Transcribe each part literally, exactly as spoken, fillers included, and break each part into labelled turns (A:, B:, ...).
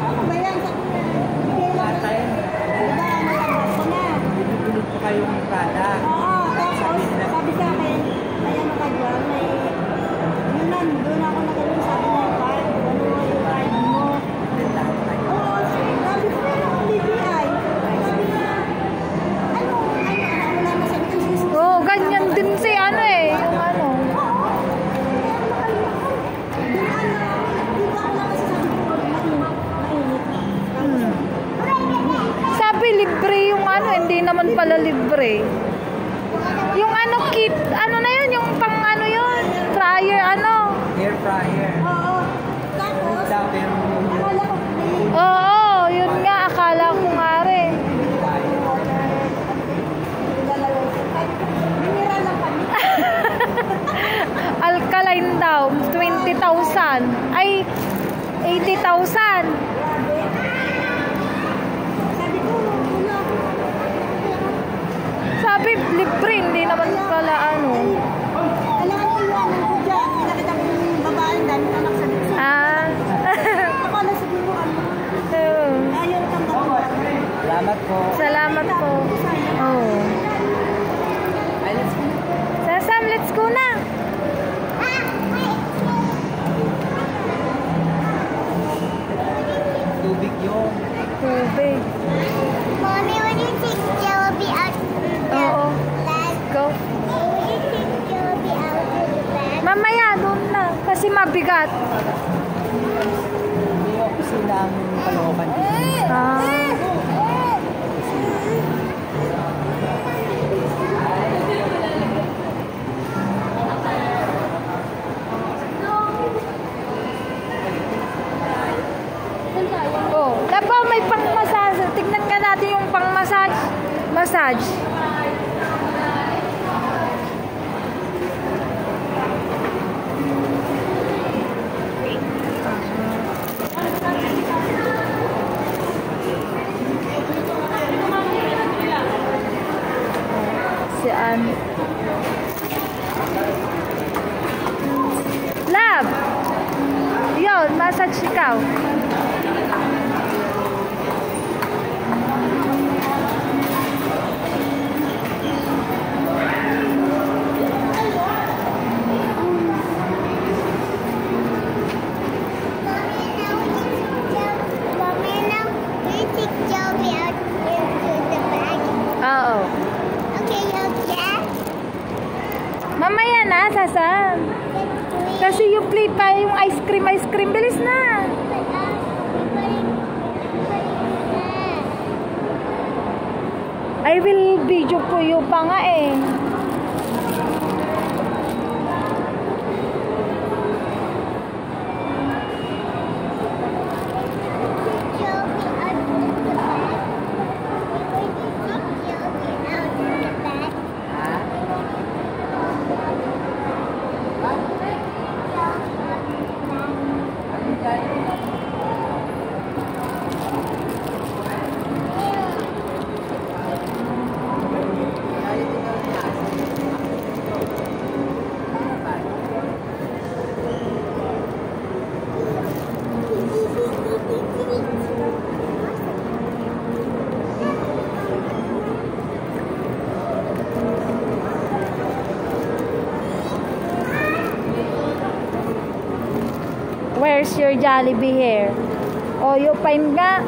A: Ano ba yan? Bigay lang. Diba, malabas ko na.
B: Binubulog po kayong product.
A: Oo, tapos sabi sa akin, may ano ka dyan, may... Yun na, doon ako nagawin sa akin ng card. Ano yung card mo? Oo, sabi ko na lang ang B P I. Sabi niya, ano, ano, wala na sabi ko.
C: Oo, ganyan din si ano eh. Yung ano. Sabi libre yung ano, hindi naman pala libre. Yung ano kit, ano na yun, yung pang ano yun, fryer ano.
B: Air fryer.
A: Oo. Tapos,
B: Sabi mo
A: akala ko,
C: Oo, yun nga, akala ko nga rin.
A: binira lang kami.
C: Alkaline daw, twenty thousand. Ay, eighty thousand.
A: Sabi ko, wala ako.
C: Sabi, libre, hindi naman pala ano.
A: Alam mo, iwanan ko dyan. Nakita ko yung babae, dami anak sa likod.
C: Ah.
A: Ako na siguro ano.
C: Oo.
A: Ayaw tanggapin.
B: Salamat po.
C: Salamat po. Oh.
B: Ay, let's go.
C: Sasam, let's go na.
B: Tubig yun.
C: Tubig.
A: Mommy, when you take Jollibee out to the
C: Oo.
A: bag,
C: Go.
A: when you take Jollibee out to the bag,
C: Mamaya, doon na. Kasi mabigat.
B: Hindi yung opisina ang Caloocan dito.
C: Ah. Oh, laba may pang-massage. Tignan nga natin yung pang-massage. Massage. Si Ann. Lab. Yun, massage ikaw.
A: Mommy, now we take Jollibee out into the bag.
C: Oo.
A: Okay, okay.
C: Mamaya na, Sasam. Kasi yung plate pa, yung ice cream, ice cream. Bilis na. I will video po yung pa nga eh. Where's your Jollibee here? Oh, you find nga.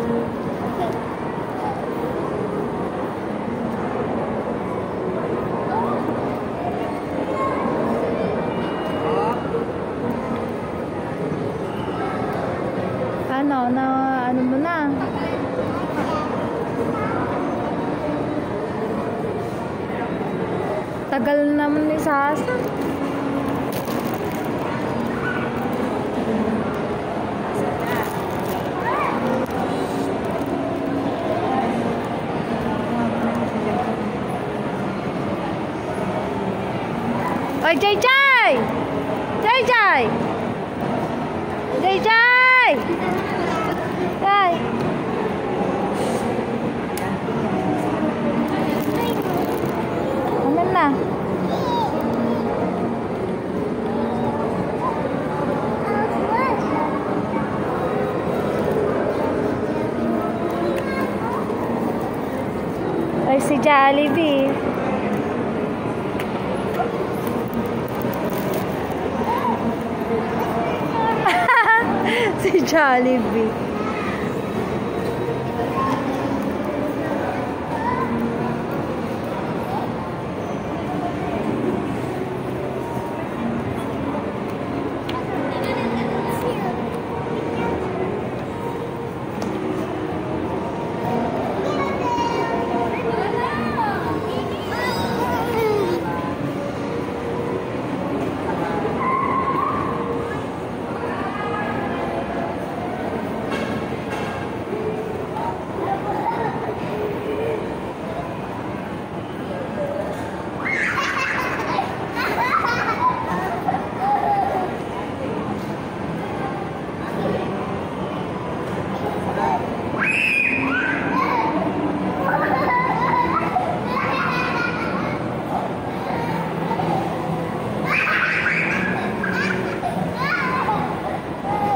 C: Ano, na, ano mo na? Tagal naman ni Sasa. Oy, Jay Jay! Jay Jay! Jay Jay! Jay! Ano na? Jollibee. Si Jollibee.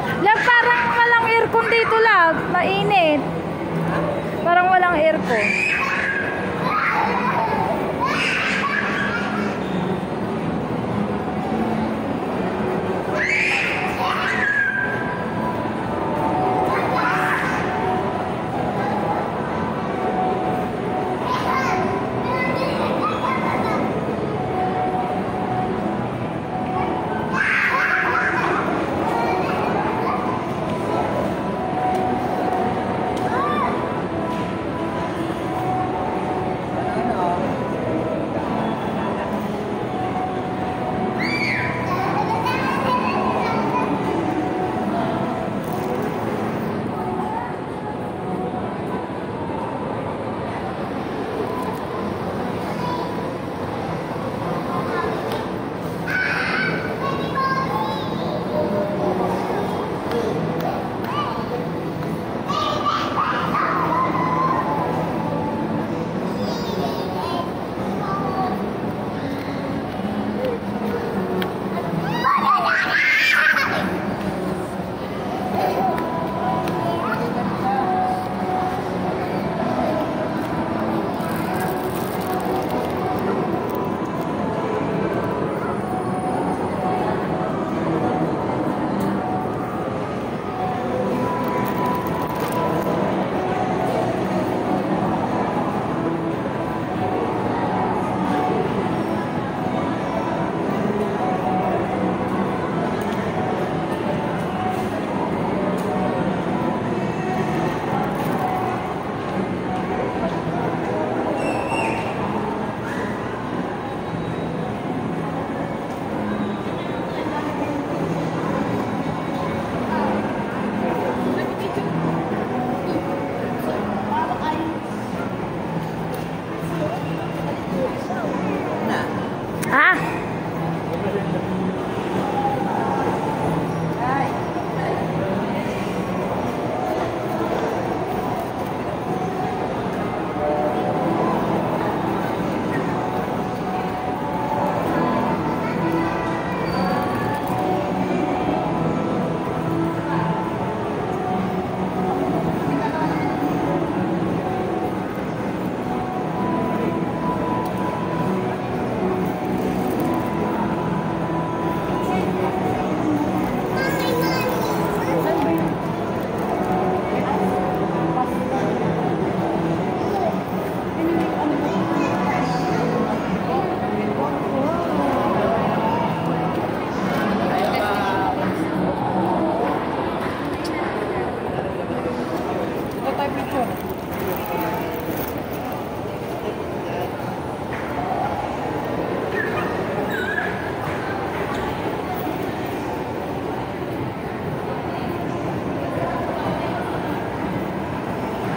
C: Dito lang, mainit. Parang walang aircon.